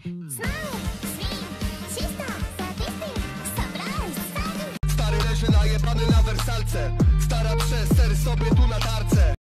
Stary leży najebany na wersalce. Stara przez sobie tu na tarce.